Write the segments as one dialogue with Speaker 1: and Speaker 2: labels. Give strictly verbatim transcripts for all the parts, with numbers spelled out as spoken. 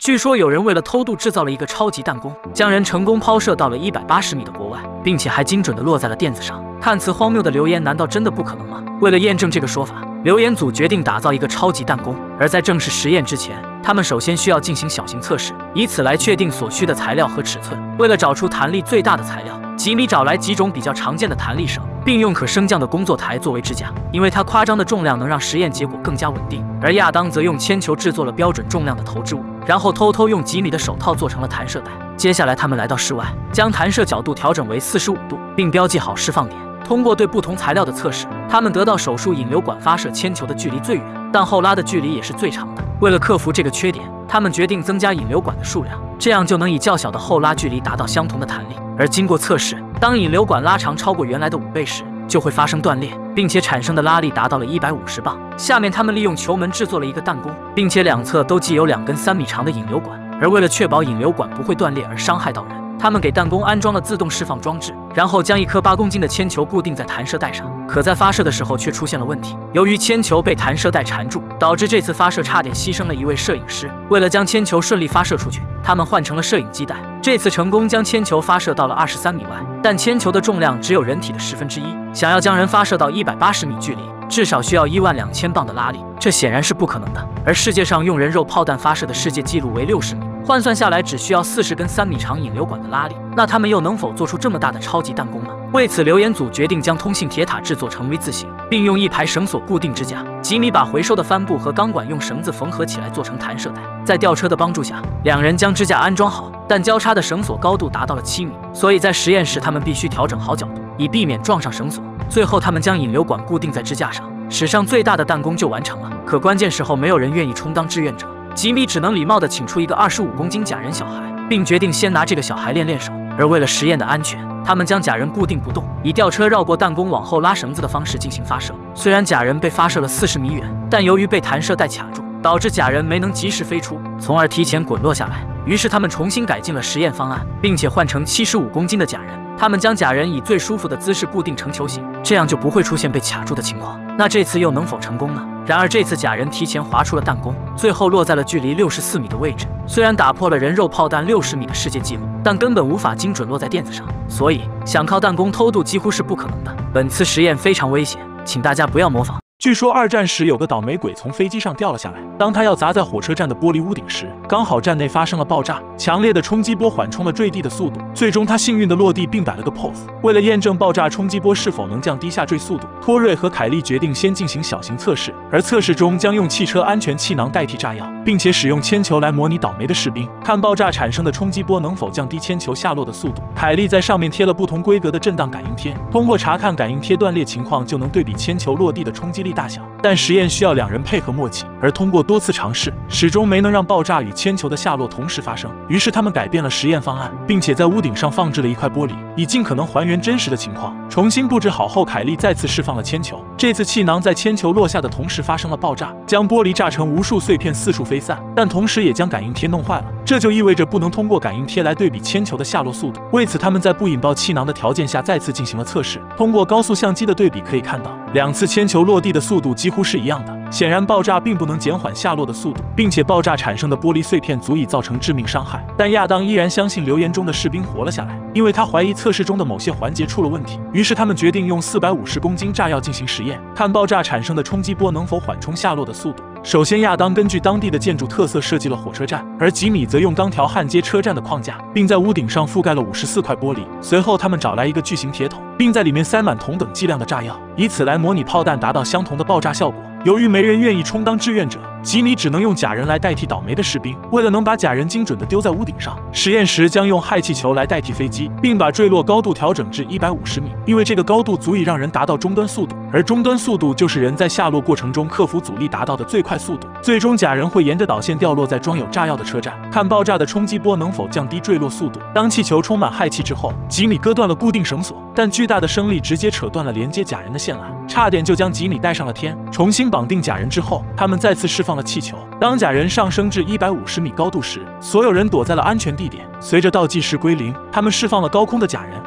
Speaker 1: 据说有人为了偷渡制造了一个超级弹弓，将人成功抛射到了一百八十米的国外，并且还精准地落在了垫子上。看似荒谬的流言，难道真的不可能吗？为了验证这个说法，流言组决定打造一个超级弹弓。而在正式实验之前，他们首先需要进行小型测试，以此来确定所需的材料和尺寸。为了找出弹力最大的材料，吉米找来几种比较常见的弹力绳，并用可升降的工作台作为支架，因为它夸张的重量能让实验结果更加稳定。而亚当则用铅球制作了标准重量的投掷物，然后偷偷用吉米的手套做成了弹射带。接下来，他们来到室外，将弹射角度调整为四十五度，并标记好释放点。通过对不同材料的测试，他们得到手术引流管发射铅球的距离最远，但后拉的距离也是最长的。为了克服这个缺点，他们决定增加引流管的数量，这样就能以较小的后拉距离达到相同的弹力。而经过测试，当引流管拉长超过原来的五倍时，就会发生断裂，并且产生的拉力达到了一百五十磅。下面他们利用球门制作了一个弹弓，并且两侧都系有两根三米长的引流管。而为了确保引流管不会断裂而伤害到人，他们给弹弓安装了自动释放装置，然后将一颗八公斤的铅球固定在弹射带上。可在发射的时候却出现了问题，由于铅球被弹射带缠住，导致这次发射差点牺牲了一位摄影师。为了将铅球顺利发射出去，他们换成了摄影机带，这次成功将铅球发射到了二十三米外，但铅球的重量只有人体的十分之一，想要将人发射到一百八十米距离，至少需要一万两千磅的拉力，这显然是不可能的。而世界上用人肉炮弹发射的世界纪录为六十米，换算下来只需要四十根三米长引流管的拉力，那他们又能否做出这么大的超级弹弓呢？为此，流言组决定将通信铁塔制作成 V 字形，并用一排绳索固定支架。吉米把回收的帆布和钢管用绳子缝合起来做成弹射带，在吊车的帮助下，两人将支架安装好，但交叉的绳索高度达到了七米，所以在实验时他们必须调整好角度，以避免撞上绳索。最后，他们将引流管固定在支架上，史上最大的弹弓就完成了。可关键时候，没有人愿意充当志愿者，吉米只能礼貌地请出一个二十五公斤假人小孩，并决定先拿这个小孩练练手。而为了实验的安全，他们将假人固定不动，以吊车绕过弹弓往后拉绳子的方式进行发射。虽然假人被发射了四十米远，但由于被弹射带卡住，导致假人没能及时飞出，从而提前滚落下来。于是他们重新改进了实验方案，并且换成七十五公斤的假人。他们将假人以最舒服的姿势固定成球形，这样就不会出现被卡住的情况。那这次又能否成功呢？然而这次假人提前滑出了弹弓，最后落在了距离六十四米的位置。虽然打破了人肉炮弹六十米的世界纪录，但根本无法精准落在垫子上，所以想靠弹弓偷渡几乎是不可能的。本次实验非常危险，请大家不要模仿。
Speaker 2: 据说二战时有个倒霉鬼从飞机上掉了下来，当他要砸在火车站的玻璃屋顶时，刚好站内发生了爆炸，强烈的冲击波缓冲了坠地的速度，最终他幸运的落地并摆了个 pose。为了验证爆炸冲击波是否能降低下坠速度，托瑞和凯利决定先进行小型测试，而测试中将用汽车安全气囊代替炸药，并且使用铅球来模拟倒霉的士兵，看爆炸产生的冲击波能否降低铅球下落的速度。凯利在上面贴了不同规格的震荡感应贴，通过查看感应贴断裂情况，就能对比铅球落地的冲击力大小。但实验需要两人配合默契，而通过多次尝试，始终没能让爆炸与铅球的下落同时发生。于是他们改变了实验方案，并且在屋顶上放置了一块玻璃，以尽可能还原真实的情况。重新布置好后，凯利再次释放了铅球，这次气囊在铅球落下的同时发生了爆炸，将玻璃炸成无数碎片四处飞散，但同时也将感应贴弄坏了。这就意味着不能通过感应贴来对比铅球的下落速度。为此，他们在不引爆气囊的条件下再次进行了测试。通过高速相机的对比可以看到，两次铅球落地的速度几乎是一样的。显然，爆炸并不能减缓下落的速度，并且爆炸产生的玻璃碎片足以造成致命伤害。但亚当依然相信留言中的士兵活了下来，因为他怀疑测试中的某些环节出了问题。于是他们决定用四百五十公斤炸药进行实验，看爆炸产生的冲击波能否缓冲下落的速度。首先，亚当根据当地的建筑特色设计了火车站，而吉米则用钢条焊接车站的框架，并在屋顶上覆盖了五十四块玻璃。随后，他们找来一个巨型铁桶，并在里面塞满同等剂量的炸药，以此来模拟炮弹达到相同的爆炸效果。由于没人愿意充当志愿者，吉米只能用假人来代替倒霉的士兵。为了能把假人精准地丢在屋顶上，实验时将用氦气球来代替飞机，并把坠落高度调整至一百五十米，因为这个高度足以让人达到终端速度，而终端速度就是人在下落过程中克服阻力达到的最快速度。最终，假人会沿着导线掉落在装有炸药的车站，看爆炸的冲击波能否降低坠落速度。当气球充满氦气之后，吉米割断了固定绳索，但巨大的升力直接扯断了连接假人的线缆，差点就将吉米带上了天。重新绑定假人之后，他们再次释放了气球。当假人上升至一百五十米高度时，所有人躲在了安全地点。随着倒计时归零，他们释放了高空的假人，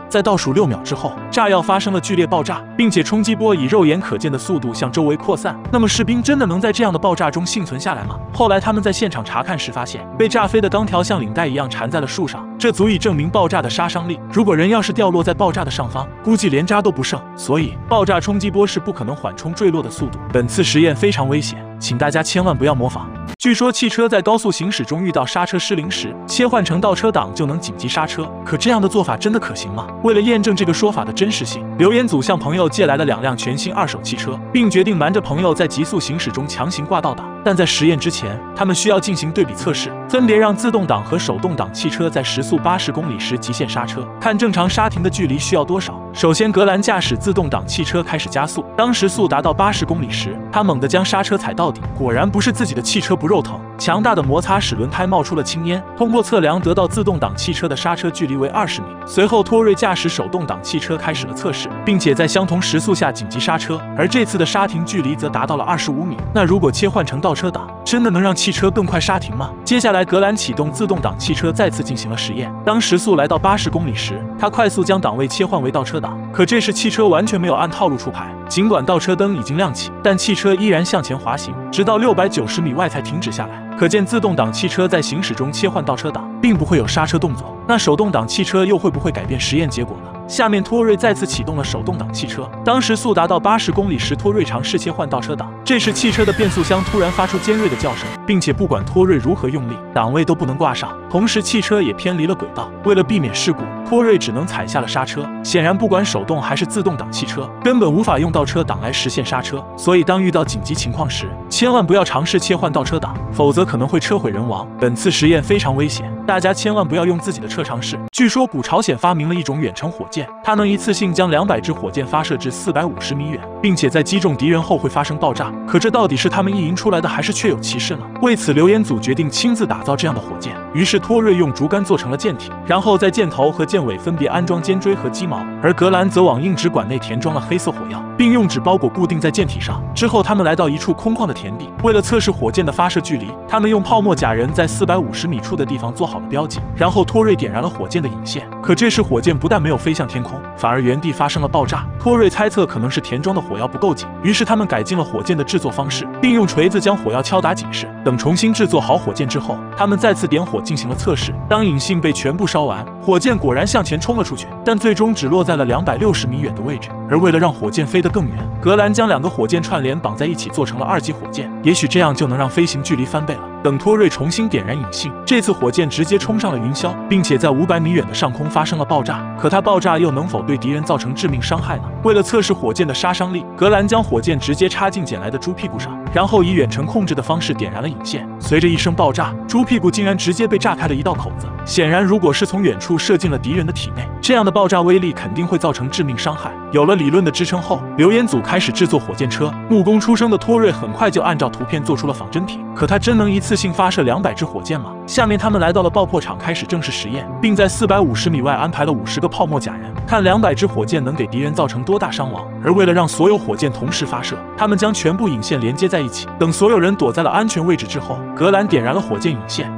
Speaker 2: 在倒数六秒之后，炸药发生了剧烈爆炸，并且冲击波以肉眼可见的速度向周围扩散。那么士兵真的能在这样的爆炸中幸存下来吗？后来他们在现场查看时发现，被炸飞的钢条像领带一样缠在了树上，这足以证明爆炸的杀伤力。如果人要是掉落在爆炸的上方，估计连渣都不剩。所以爆炸冲击波是不可能缓冲坠落的速度。本次实验非常危险，请大家千万不要模仿。据说汽车在高速行驶中遇到刹车失灵时，切换成倒车档就能紧急刹车。可这样的做法真的可行吗？为了验证这个说法的真实性，留言组向朋友借来了两辆全新二手汽车，并决定瞒着朋友在急速行驶中强行挂倒档。但在实验之前，他们需要进行对比测试，分别让自动挡和手动挡汽车在时速八十公里时极限刹车，看正常刹停的距离需要多少。首先，格兰驾驶自动挡汽车开始加速，当时速达到八十公里时，他猛地将刹车踩到底，果然不是自己的汽车不肉疼，强大的摩擦使轮胎冒出了青烟。通过测量得到自动挡汽车的刹车距离为二十米。随后，托瑞驾驶手动挡汽车开始了测试，并且在相同时速下紧急刹车，而这次的刹停距离则达到了二十五米。那如果切换成倒车档，真的能让汽车更快刹停吗？接下来，格兰启动自动挡汽车再次进行了实验。当时速来到八十公里时，他快速将档位切换为倒车档，可这时汽车完全没有按套路出牌。尽管倒车灯已经亮起，但汽车依然向前滑行，直到六百九十米外才停止下来。可见自动挡汽车在行驶中切换倒车档，并不会有刹车动作。那手动挡汽车又会不会改变实验结果呢？下面托瑞再次启动了手动挡汽车，当时速达到八十公里时，托瑞尝试切换倒车档，这时汽车的变速箱突然发出尖锐的叫声，并且不管托瑞如何用力，档位都不能挂上，同时汽车也偏离了轨道。为了避免事故，托瑞只能踩下了刹车。显然，不管手动还是自动挡汽车，根本无法用倒车档来实现刹车，所以当遇到紧急情况时，千万不要尝试切换倒车档，否则可能会车毁人亡。本次实验非常危险，大家千万不要用自己的车尝试。据说古朝鲜发明了一种远程火箭，它能一次性将两百支火箭发射至四百五十米远，并且在击中敌人后会发生爆炸。可这到底是他们意淫出来的，还是确有其事呢？为此，留言组决定亲自打造这样的火箭。于是托瑞用竹竿做成了舰体，然后在箭头和箭尾分别安装尖锥和鸡毛，而格兰则往硬纸管内填装了黑色火药，并用纸包裹固定在舰体上。之后，他们来到一处空旷的田地，为了测试火箭的发射距离，他们用泡沫假人在四百五十米处的地方做好了标记，然后托瑞点燃了火箭的引线。可这时火箭不但没有飞向天空，反而原地发生了爆炸。托瑞猜测可能是填装的火药不够紧，于是他们改进了火箭的制作方式，并用锤子将火药敲打紧实。等重新制作好火箭之后，他们再次点火进行了测试。当引信被全部烧完，火箭果然向前冲了出去，但最终只落在了两百六十米远的位置。而为了让火箭飞得更远，格兰将两个火箭串联绑在一起，做成了二级火箭。也许这样就能让飞行距离翻倍了。等托瑞重新点燃引信，这次火箭直接冲上了云霄，并且在五百米远的上空发生了爆炸。可它爆炸又能否对敌人造成致命伤害呢？为了测试火箭的杀伤力，格兰将火箭直接插进捡来的猪屁股上，然后以远程控制的方式点燃了引线。随着一声爆炸，猪屁股竟然直接被炸开了一道口子。显然，如果是从远处射进了敌人的体内，这样的爆炸威力肯定会造成致命伤害。有了理论的支撑后，留言组开始制作火箭车。木工出身的托瑞很快就按照图片做出了仿真品。可他真能一次性发射两百支火箭吗？下面他们来到了爆破场，开始正式实验，并在四百五十米外安排了五十个泡沫假人，看两百支火箭能给敌人造成多大伤亡。而为了让所有火箭同时发射，他们将全部引线连接在一起。等所有人躲在了安全位置之后，格兰点燃了火箭引线。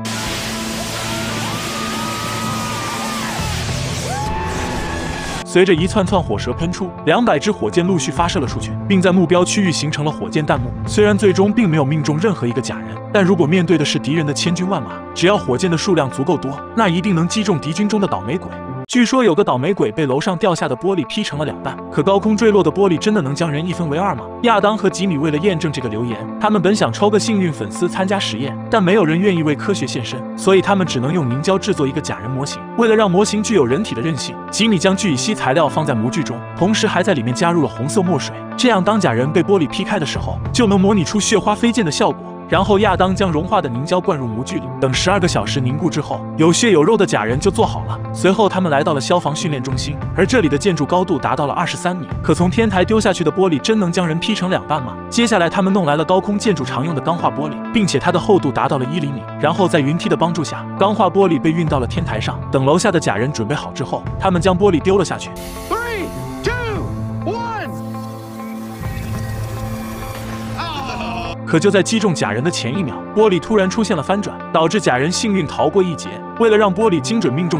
Speaker 2: 随着一串串火舌喷出，两百支火箭陆续发射了出去，并在目标区域形成了火箭弹幕。虽然最终并没有命中任何一个假人，但如果面对的是敌人的千军万马，只要火箭的数量足够多，那一定能击中敌军中的倒霉鬼。据说有个倒霉鬼被楼上掉下的玻璃劈成了两半，可高空坠落的玻璃真的能将人一分为二吗？亚当和吉米为了验证这个留言，他们本想抽个幸运粉丝参加实验，但没有人愿意为科学献身，所以他们只能用凝胶制作一个假人模型。为了让模型具有人体的韧性，吉米将聚乙烯材料放在模具中，同时还在里面加入了红色墨水，这样当假人被玻璃劈开的时候，就能模拟出血花飞溅的效果。然后亚当将融化的凝胶灌入模具里，等十二个小时凝固之后，有血有肉的假人就做好了。随后他们来到了消防训练中心，而这里的建筑高度达到了二十三米。可从天台丢下去的玻璃真能将人劈成两半吗？接下来他们弄来了高空建筑常用的钢化玻璃，并且它的厚度达到了一厘米。然后在云梯的帮助下，钢化玻璃被运到了天台上。等楼下的假人准备好之后，他们将玻璃丢了下去。可就在击中假人的前一秒，玻璃突然出现了翻转，导致假人幸运逃过一劫。为了让玻璃精准命中假人，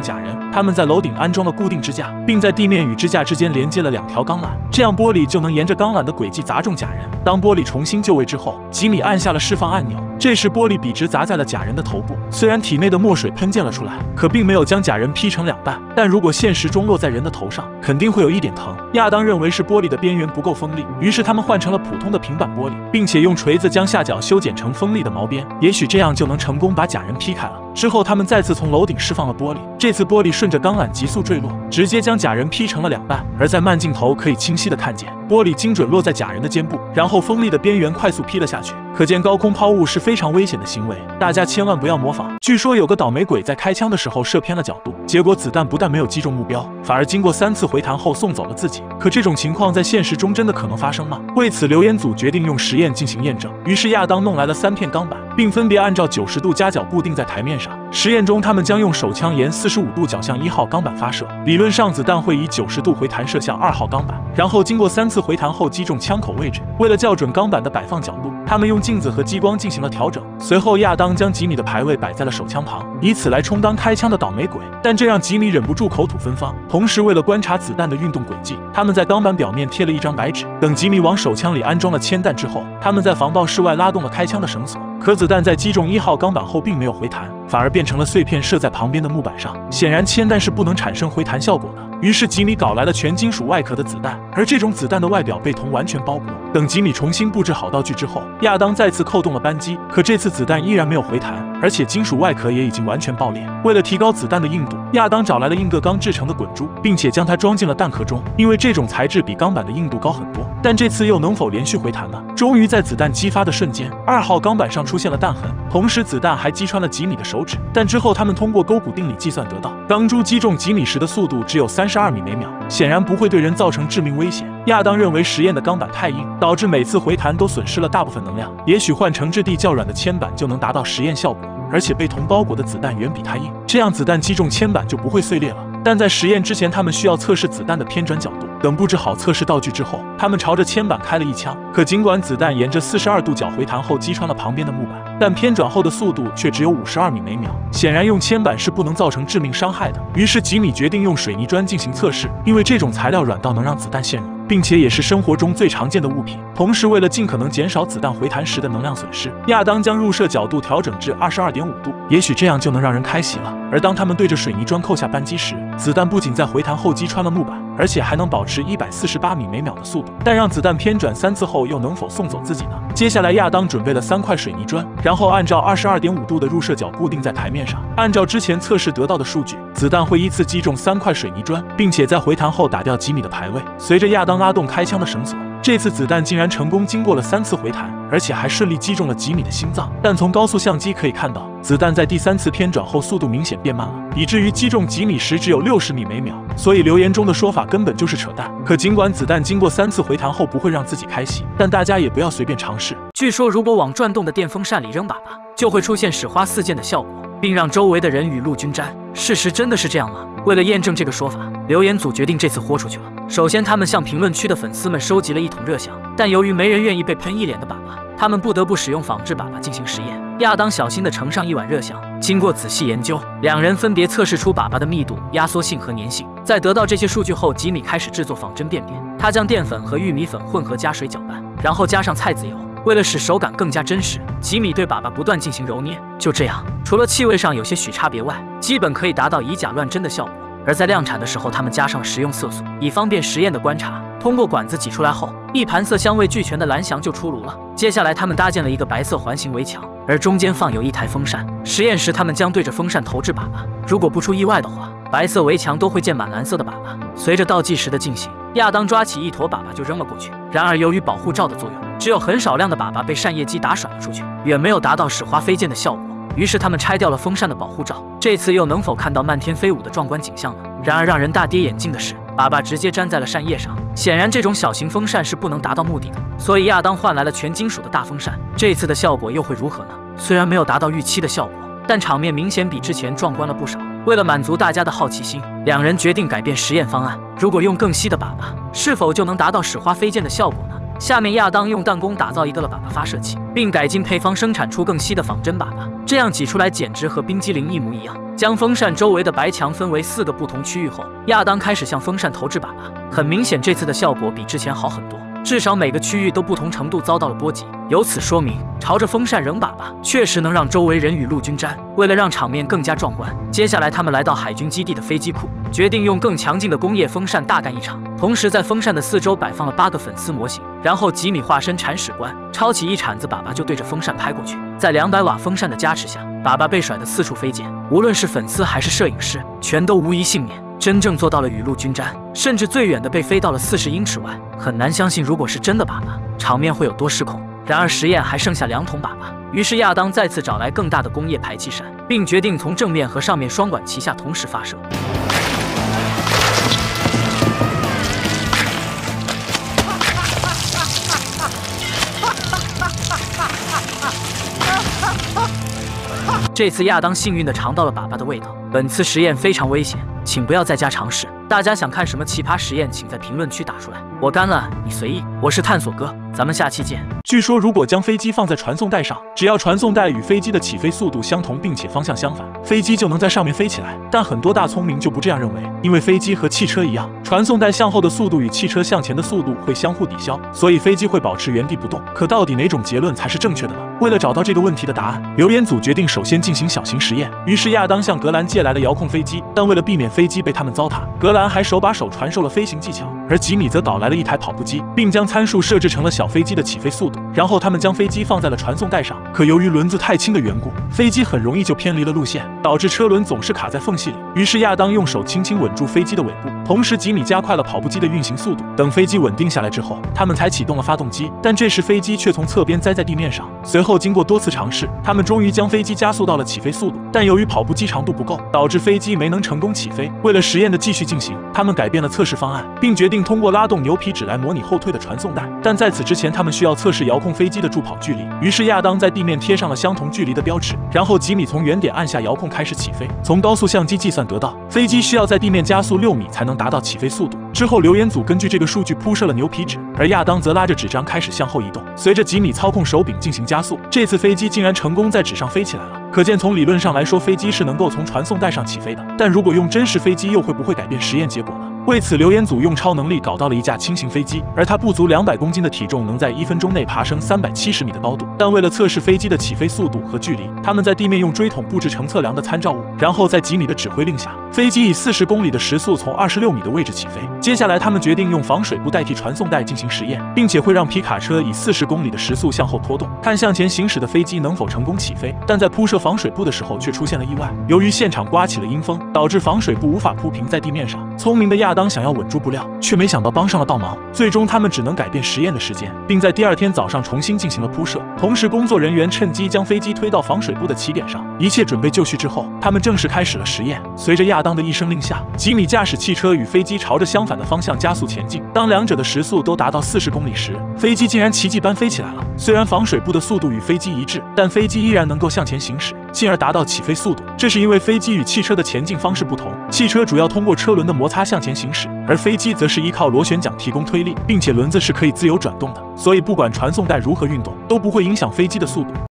Speaker 2: 他们在楼顶安装了固定支架，并在地面与支架之间连接了两条钢缆，这样玻璃就能沿着钢缆的轨迹砸中假人。当玻璃重新就位之后，吉米按下了释放按钮，这时玻璃笔直砸在了假人的头部。虽然体内的墨水喷溅了出来，可并没有将假人劈成两半。但如果现实中落在人的头上，肯定会有一点疼。亚当认为是玻璃的边缘不够锋利，于是他们换成了普通的平板玻璃，并且用锤子将下角修剪成锋利的毛边，也许这样就能成功把假人劈开了。之后他们再次从楼顶释放了玻璃，这次玻璃顺着钢缆急速坠落，直接将假人劈成了两半。而在慢镜头可以清晰的看见，玻璃精准落在假人的肩部，然后锋利的边缘快速劈了下去。可见高空抛物是非常危险的行为，大家千万不要模仿。据说有个倒霉鬼在开枪的时候射偏了角度，结果子弹不但没有击中目标，反而经过三次回弹后送走了自己。可这种情况在现实中真的可能发生吗？为此，留言组决定用实验进行验证。于是亚当弄来了三片钢板，并分别按照九十度夹角固定在台面上。实验中，他们将用手枪沿四十五度角向一号钢板发射，理论上子弹会以九十度回弹射向二号钢板，然后经过三次回弹后击中枪口位置。为了校准钢板的摆放角度，他们用镜子和激光进行了调整。随后，亚当将吉米的牌位摆在了手枪旁，以此来充当开枪的倒霉鬼。但这让吉米忍不住口吐芬芳。同时，为了观察子弹的运动轨迹，他们在钢板表面贴了一张白纸。等吉米往手枪里安装了铅弹之后，他们在防爆室外拉动了开枪的绳索。可子弹在击中一号钢板后并没有回弹，反而变成了碎片射在旁边的木板上。显然铅弹是不能产生回弹效果的。于是吉米搞来了全金属外壳的子弹，而这种子弹的外表被铜完全包裹。等吉米重新布置好道具之后，亚当再次扣动了扳机，可这次子弹依然没有回弹，而且金属外壳也已经完全爆裂。为了提高子弹的硬度，亚当找来了硬铬钢制成的滚珠，并且将它装进了弹壳中。因为这种材质比钢板的硬度高很多，但这次又能否连续回弹呢？终于在子弹击发的瞬间，二号钢板上出现了弹痕，同时子弹还击穿了吉米的手指。但之后他们通过勾股定理计算得到，钢珠击中吉米时的速度只有三十二米每秒，显然不会对人造成致命危险。亚当认为实验的钢板太硬，导致每次回弹都损失了大部分能量，也许换成质地较软的铅板就能达到实验效果。而且被铜包裹的子弹远比它硬，这样子弹击中铅板就不会碎裂了。但在实验之前，他们需要测试子弹的偏转角度。等布置好测试道具之后，他们朝着铅板开了一枪。可尽管子弹沿着四十二度角回弹后击穿了旁边的木板，但偏转后的速度却只有五十二米每秒。显然用铅板是不能造成致命伤害的。于是吉米决定用水泥砖进行测试，因为这种材料软到能让子弹陷入，并且也是生活中最常见的物品。同时，为了尽可能减少子弹回弹时的能量损失，亚当将入射角度调整至 二十二点五度，也许这样就能让人开洗了。而当他们对着水泥砖扣下扳机时，子弹不仅在回弹后击穿了木板，而且还能保持一百四十八米每秒的速度。但让子弹偏转三次后又能否送走自己呢？接下来亚当准备了三块水泥砖，然后按照 二十二点五度的入射角固定在台面上。按照之前测试得到的数据，子弹会依次击中三块水泥砖，并且在回弹后打掉吉米的排位。随着亚当拉动开枪的绳索，这次子弹竟然成功经过了三次回弹，而且还顺利击中了吉米的心脏。但从高速相机可以看到，子弹在第三次偏转后速度明显变慢了，以至于击中吉米时只有六十米每秒。所以留言中的说法根本就是扯淡。可尽管子弹经过三次回弹后不会让自己开洗，但大家也不要随便尝试。
Speaker 1: 据说如果往转动的电风扇里扔粑粑，就会出现屎花四溅的效果，并让周围的人雨露均沾。事实真的是这样吗？为了验证这个说法，留言组决定这次豁出去了。首先，他们向评论区的粉丝们收集了一桶热香，但由于没人愿意被喷一脸的粑粑，他们不得不使用仿制粑粑进行实验。亚当小心地盛上一碗热香，经过仔细研究，两人分别测试出粑粑的密度、压缩性和粘性。在得到这些数据后，吉米开始制作仿真便便。他将淀粉和玉米粉混合加水搅拌，然后加上菜籽油。为了使手感更加真实，吉米对粑粑不断进行揉捏。就这样，除了气味上有些许差别外，基本可以达到以假乱真的效果。而在量产的时候，他们加上了食用色素，以方便实验的观察。通过管子挤出来后，一盘色香味俱全的蓝翔就出炉了。接下来，他们搭建了一个白色环形围墙，而中间放有一台风扇。实验时，他们将对着风扇投掷粑粑，如果不出意外的话，白色围墙都会溅满蓝色的粑粑。随着倒计时的进行，亚当抓起一坨粑粑就扔了过去。然而，由于保护罩的作用，只有很少量的粑粑被扇叶机打甩了出去，远没有达到使花飞溅的效果。于是他们拆掉了风扇的保护罩，这次又能否看到漫天飞舞的壮观景象呢？然而让人大跌眼镜的是，粑粑直接粘在了扇叶上。显然这种小型风扇是不能达到目的的，所以亚当换来了全金属的大风扇。这次的效果又会如何呢？虽然没有达到预期的效果，但场面明显比之前壮观了不少。为了满足大家的好奇心，两人决定改变实验方案。如果用更稀的粑粑，是否就能达到使花飞溅的效果呢？ 下面亚当用弹弓打造一个了粑粑发射器，并改进配方生产出更稀的仿真粑粑，这样挤出来简直和冰激凌一模一样。将风扇周围的白墙分为四个不同区域后，亚当开始向风扇投掷粑粑。很明显，这次的效果比之前好很多，至少每个区域都不同程度遭到了波及。由此说明，朝着风扇扔粑粑确实能让周围人与陆军沾。为了让场面更加壮观，接下来他们来到海军基地的飞机库，决定用更强劲的工业风扇大干一场。同时，在风扇的四周摆放了八个粉丝模型，然后吉米化身铲屎官，抄起一铲子粑粑就对着风扇拍过去。在两百瓦风扇的加持下，粑粑被甩得四处飞溅，无论是粉丝还是摄影师，全都无一幸免。真正做到了雨露均沾，甚至最远的被飞到了四十英尺外。很难相信，如果是真的粑粑，场面会有多失控。然而实验还剩下两桶粑粑，于是亚当再次找来更大的工业排气扇，并决定从正面和上面双管齐下同时发射。这次亚当幸运地尝到了粑粑的味道。本次实验非常危险，请不要在家尝试。大家想看什么奇葩实验，请在评论区打出来，我干了，你随意。我是探索哥，咱们下期见。
Speaker 2: 据说，如果将飞机放在传送带上，只要传送带与飞机的起飞速度相同，并且方向相反，飞机就能在上面飞起来。但很多大聪明就不这样认为，因为飞机和汽车一样，传送带向后的速度与汽车向前的速度会相互抵消，所以飞机会保持原地不动。可到底哪种结论才是正确的呢？为了找到这个问题的答案，留言组决定首先进行小型实验。于是亚当向格兰借来了遥控飞机，但为了避免飞机被他们糟蹋，格兰还手把手传授了飞行技巧，而吉米则导来了一台跑步机，并将参数设置成了小飞机的起飞速度。然后他们将飞机放在了传送带上，可由于轮子太轻的缘故，飞机很容易就偏离了路线，导致车轮总是卡在缝隙里。于是亚当用手轻轻稳住飞机的尾部，同时吉米加快了跑步机的运行速度。等飞机稳定下来之后，他们才启动了发动机，但这时飞机却从侧边栽在地面上。随后经过多次尝试，他们终于将飞机加速到了起飞速度，但由于跑步机长度不够，导致飞机没能成功起飞。为了实验的继续进行，他们改变了测试方案，并决定通过拉动牛皮纸来模拟后退的传送带。但在此之前，他们需要测试遥控飞机的助跑距离。于是亚当在地面贴上了相同距离的标尺，然后吉米从原点按下遥控开始起飞。从高速相机计算得到，飞机需要在地面加速六米才能达到起飞速度。之后留言组根据这个数据铺设了牛皮纸，而亚当则拉着纸张开始向后移动，随着吉米操控手柄进行加速，这次飞机竟然成功在纸上飞起来了。可见从理论上来说，飞机是能够从传送带上起飞的，但如果用真实飞机，又会不会改变实验结果呢？为此，留言组用超能力搞到了一架轻型飞机，而它不足两百公斤的体重能在一分钟内爬升三百七十米的高度。但为了测试飞机的起飞速度和距离，他们在地面用锥筒布置成测量的参照物，然后在吉米的指挥令下，飞机以四十公里的时速从二十六米的位置起飞。接下来，他们决定用防水布代替传送带进行实验，并且会让皮卡车以四十公里的时速向后拖动，看向前行驶的飞机能否成功起飞。但在铺设防水布的时候，却出现了意外。由于现场刮起了阴风，导致防水布无法铺平在地面上。聪明的亚当想要稳住布料，却没想到帮上了倒忙。最终，他们只能改变实验的时间，并在第二天早上重新进行了铺设。同时，工作人员趁机将飞机推到防水布的起点上。一切准备就绪之后，他们正式开始了实验。随着亚当的一声令下，吉米驾驶汽车与飞机朝着相反的方向加速前进。当两者的时速都达到四十公里时，飞机竟然奇迹般飞起来了。虽然防水布的速度与飞机一致，但飞机依然能够向前行驶，进而达到起飞速度。这是因为飞机与汽车的前进方式不同，汽车主要通过车轮的摩擦向前行驶，而飞机则是依靠螺旋桨提供推力，并且轮子是可以自由转动的，所以不管传送带如何运动，都不会影响飞机的速度。